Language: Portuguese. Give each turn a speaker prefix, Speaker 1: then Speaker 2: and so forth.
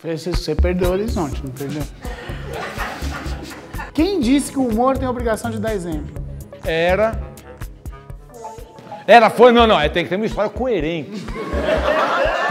Speaker 1: Você perdeu o horizonte, não perdeu? Quem disse que o humor tem a obrigação de dar exemplo?
Speaker 2: Foi, não, tem que ter uma história coerente.